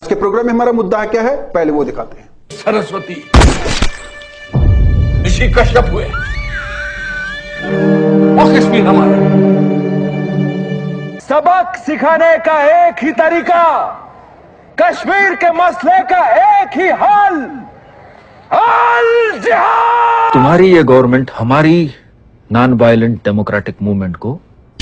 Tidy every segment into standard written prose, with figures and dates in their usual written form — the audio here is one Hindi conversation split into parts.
के प्रोग्राम में हमारा मुद्दा क्या है, पहले वो दिखाते हैं। सरस्वती ऋषि कश्यप हुए, वो कश्मीर हमारा। सबक सिखाने का एक ही तरीका, कश्मीर के मसले का एक ही हल, अल जिहाद। तुम्हारी ये गवर्नमेंट हमारी नॉन वायलेंट डेमोक्रेटिक मूवमेंट को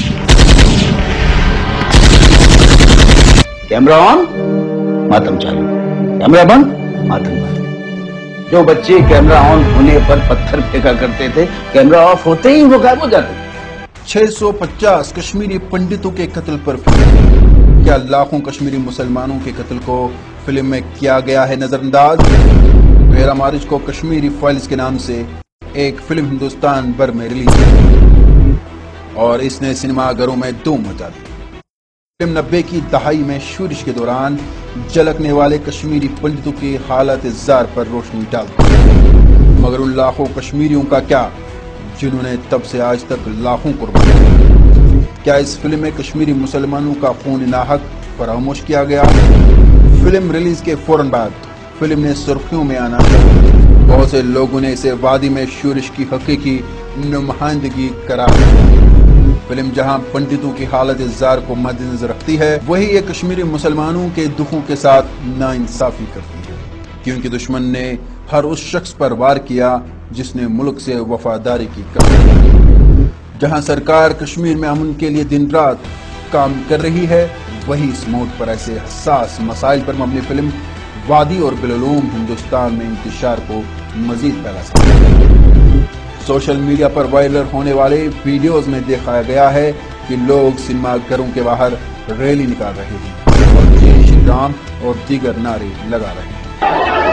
कैमरा ऑन, मातम चालू, कैमरा बंद, मातम बंद। जो बच्चे कैमरा ऑन होने पर पत्थर फेंका करते थे, कैमरा ऑफ होते ही वो गायब हो जाते थे। 650 कश्मीरी पंडितों के कत्ल पर फिल्म। क्या लाखों कश्मीरी मुसलमानों के कत्ल को फिल्म में किया गया है नजरअंदाज? 13 मार्च को कश्मीरी फाइल्स के नाम से एक फिल्म हिंदुस्तान भर में रिलीज हुई और इसने सिनेमाघरों में धूम मचा दी। फिल्म 90 की दहाई में शूरिश के दौरान झलकने वाले कश्मीरी पंडितों की हालत जार पर रोशनी डालती, मगर उन लाखों कश्मीरियों का क्या जिन्होंने तब से आज तक लाखों कुर्बान किया? क्या इस फिल्म में कश्मीरी मुसलमानों का खून नाहक फरामोश किया गया? फिल्म रिलीज के फौरन बाद फिल्म ने सुर्खियों में आना, बहुत से लोगों ने इसे वादी में शूरिश की हकीकी नुमाइंदगी करार। फिल्म जहां पंडितों की हालत जार को मद्देनजर रखती है, वही ये कश्मीरी मुसलमानों के दुखों के साथ नाइंसाफी करती है, क्योंकि दुश्मन ने हर उस शख्स पर वार किया जिसने मुल्क से वफादारी की कसम। जहां सरकार कश्मीर में अमन के लिए दिन रात काम कर रही है, वही इस मोड पर ऐसे हसास मसाइल पर मबनी फिल्म वादी और बिलूम हिंदुस्तान में इंतशार को मजीद फैला सकती है। सोशल मीडिया पर वायरल होने वाले वीडियोस में दिखाया गया है कि लोग सिनेमा घरों के बाहर रैली निकाल रहे हैं और जय श्री राम और दीगर नारे लगा रहे हैं।